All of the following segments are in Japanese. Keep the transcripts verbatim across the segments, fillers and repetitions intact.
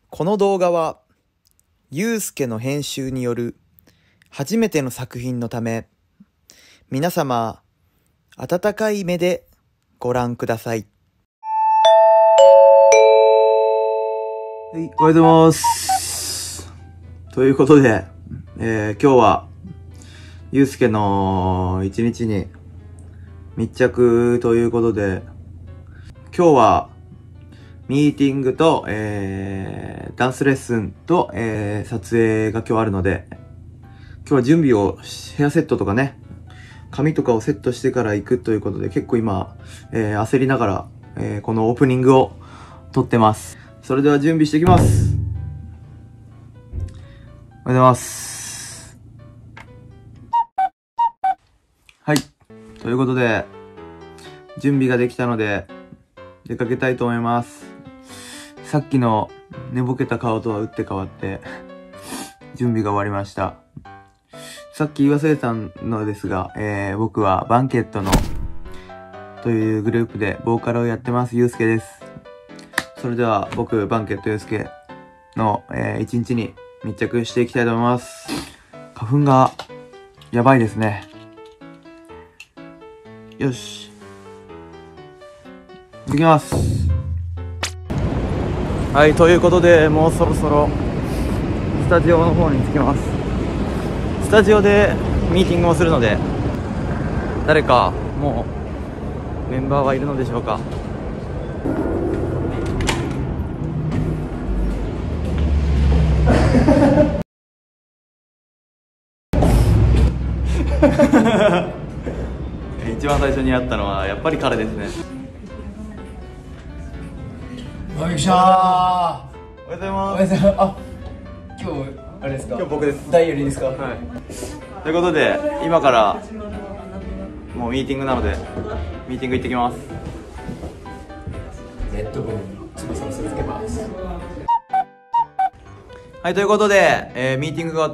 この動画は、ゆうすけの編集による初めての作品のため、皆様、温かい目でご覧ください。 はい、おはようございます。ということで、えー、今日は、ゆうすけの一日に密着ということで、今日は、ミーティングと、えー、ダンスレッスンと、えー、撮影が今日あるので、今日は準備を、ヘアセットとかね、髪とかをセットしてから行くということで、結構今、えー、焦りながら、えー、このオープニングを撮ってます。それでは準備していきます。おはようございます。はい。ということで、準備ができたので、出かけたいと思います。さっきの寝ぼけた顔とは打って変わって、準備が終わりました。さっき言い忘れたのですが、えー、僕はバンケットの、というグループでボーカルをやってます、ゆうすけです。それでは僕、バンケットゆうすけの、えー、一日に密着していきたいと思います。花粉が、やばいですね。よし。行きます。はい、ということで、もうそろそろ、スタジオの方に着きます。スタジオでミーティングをするので、誰か、もう、メンバーはいるのでしょうか。一番最初に会ったのは、やっぱり彼ですね。 よいしょー。おはおはようございます。 ようございます。あ、今日あれですか。 今日僕です。 ダイアリーですか。はい。 ということで、今からもうミーティングなので、ミーティング行ってきます。 レッドブルに翼を授けます。 はい、ということで、えー、ミーティングが終わって、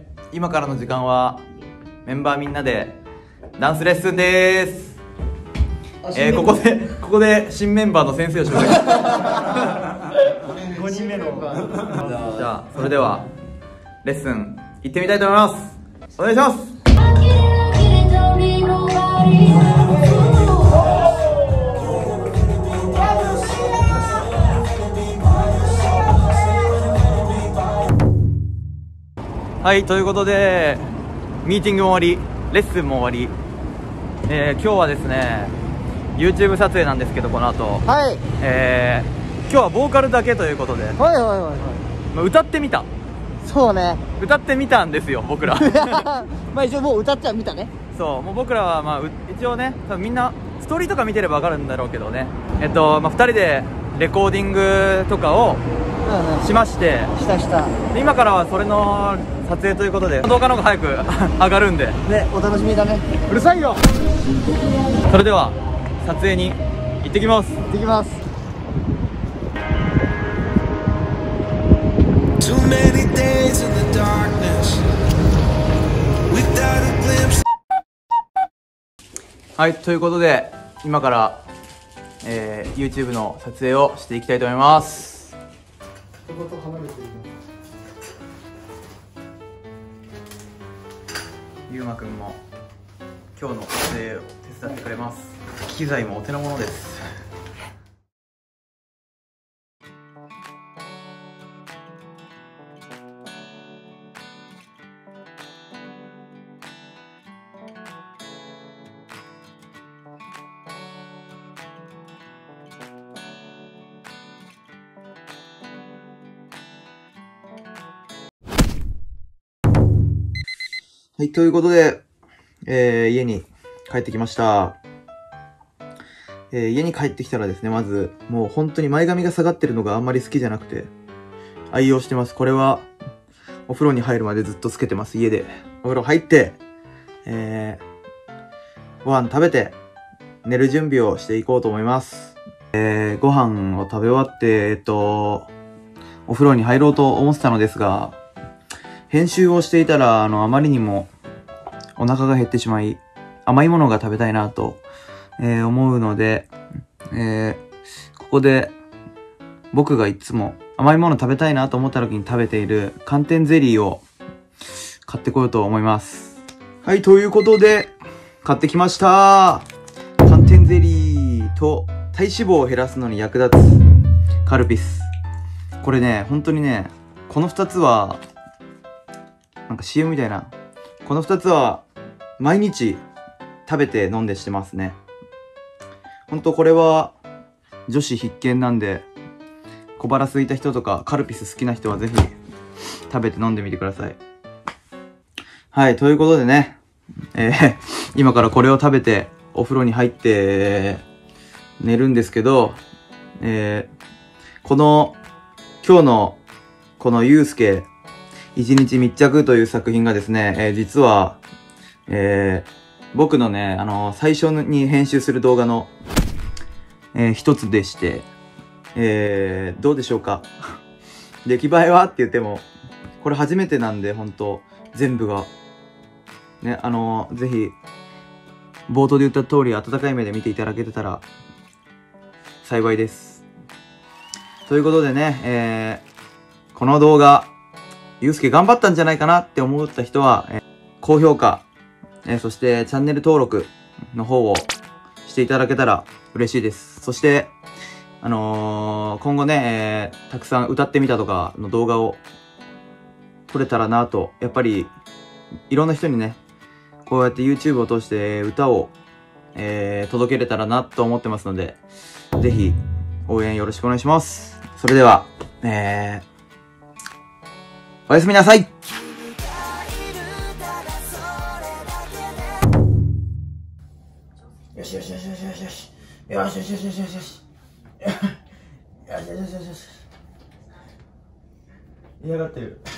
今からの時間はメンバーみんなでダンスレッスンでーす。えー、ここでここで新メンバーの先生を紹介ごにんめのじゃあそれではレッスン行ってみたいと思います。お願いします。はい、ということでミーティングも終わり、レッスンも終わり、えー、今日はですね YouTube 撮影なんですけど、この後、 はい、 えー、今日はボーカルだけということで、 はいはいはいはい、 まあ、歌ってみたそうね歌ってみたんですよ、僕らまあ一応もう歌ってはみたね。 そう、もう僕らはまあ一応ね、多分みんなストーリーとか見てれば分かるんだろうけどね、えっと、まあ、ふたりでレコーディングとかをうんうん、 しまして、 したしたで今からはそれの撮影ということで、動画の方が早く上がるんでね、お楽しみだね。 うるさいよ。それでは撮影に行ってきます。 行ってきます。 はい、ということで今から、えー、YouTube の撮影をしていきたいと思います。ゆうまくんも今日の撮影を手伝ってくれます。機材もお手の物です。はい、ということで、えー、家に帰ってきました。えー、家に帰ってきたらですね、まず、もう本当に前髪が下がってるのがあんまり好きじゃなくて、愛用してます。これは、お風呂に入るまでずっとつけてます、家で。お風呂入って、えー、ご飯食べて、寝る準備をしていこうと思います。えー、ご飯を食べ終わって、えっと、お風呂に入ろうと思ってたのですが、編集をしていたら、あの、あまりにもお腹が減ってしまい、甘いものが食べたいなと、えー、思うので、えー、ここで僕がいつも甘いもの食べたいなと思った時に食べている寒天ゼリーを買ってこようと思います。はい、ということで、買ってきました。寒天ゼリーと体脂肪を減らすのに役立つカルピス。これね、本当にね、この二つは、なんか シーエム みたいな。この二つは、毎日食べて飲んでしてますね。ほんとこれは、女子必見なんで、小腹空いた人とか、カルピス好きな人はぜひ、食べて飲んでみてください。はい、ということでね、えー、今からこれを食べて、お風呂に入って、寝るんですけど、えー、この、今日の、このゆうすけ、一日密着という作品がですね、えー、実は、えー、僕のね、あのー、最初に編集する動画の、えー、一つでして、えー、どうでしょうか出来栄えはって言っても、これ初めてなんで、ほんと、全部が。ね、あのー、ぜひ、冒頭で言った通り、温かい目で見ていただけてたら、幸いです。ということでね、えー、この動画、ゆうすけ頑張ったんじゃないかなって思った人は、えー、高評価、えー、そしてチャンネル登録の方をしていただけたら嬉しいです。そして、あのー、今後ね、えー、たくさん歌ってみたとかの動画を撮れたらなと、やっぱり、いろんな人にね、こうやって YouTube を通して歌を、えー、届けれたらなと思ってますので、ぜひ応援よろしくお願いします。それでは、えー、おやすみなさい。 よしよしよしよしよしよしよしよしよしよしよしよしよしよしよしよしよし。嫌がってる。